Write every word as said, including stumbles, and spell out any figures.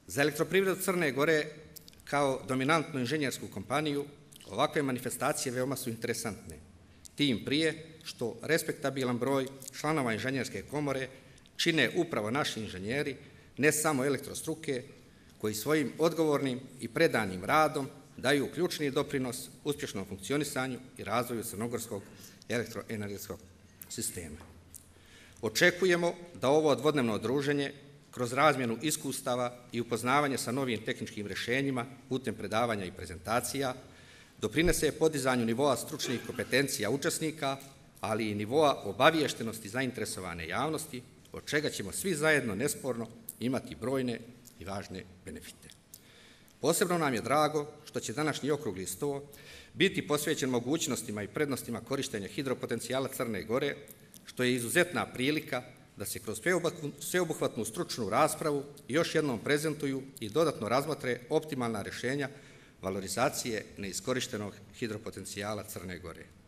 Za Elektroprivredu Crne Gore kao dominantnu inženjersku kompaniju ovakve manifestacije veoma su interesantne, tim prije što respektabilan broj članova inženjerske komore čine upravo naši inženjeri, ne samo elektrostruke, koji svojim odgovornim i predanim radom daju ključni doprinos uspješnom funkcionisanju i razvoju crnogorskog elektroenergetskog sistema. Očekujemo da ovo dvodnevno druženje kroz razmjenu iskustava i upoznavanje sa novim tehničkim rješenjima putem predavanja i prezentacija doprinese podizanju nivoa stručnih kompetencija učesnika, ali i nivoa obaviještenosti zainteresovane javnosti, od čega ćemo svi zajedno nesporno imati brojne i važne benefite. Posebno nam je drago što će današnji okrugli sto biti posvećen mogućnostima i prednostima korištenja hidropotencijala Crne Gore, što je izuzetna prilika da se kroz sveobuhvatnu stručnu raspravu još jednom prezentuju i dodatno razmotre optimalna rješenja valorizacije neiskorištenog hidropotencijala Crne Gore.